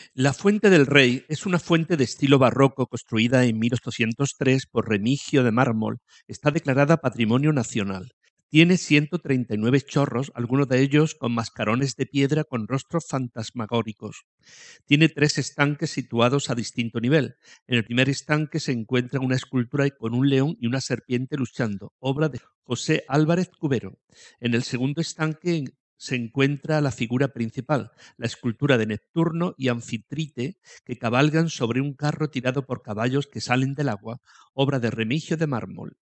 La Fuente del Rey es una fuente de estilo barroco construida en 1803 por Remigio de Mármol. Está declarada Patrimonio Nacional. Tiene 139 chorros, algunos de ellos con mascarones de piedra con rostros fantasmagóricos. Tiene 3 estanques situados a distinto nivel. En el primer estanque se encuentra una escultura con un león y una serpiente luchando, obra de José Álvarez Cubero. En el segundo estanque se encuentra la figura principal, la escultura de Neptuno y Anfitrite, que cabalgan sobre un carro tirado por caballos que salen del agua, obra de Remigio de Mármol.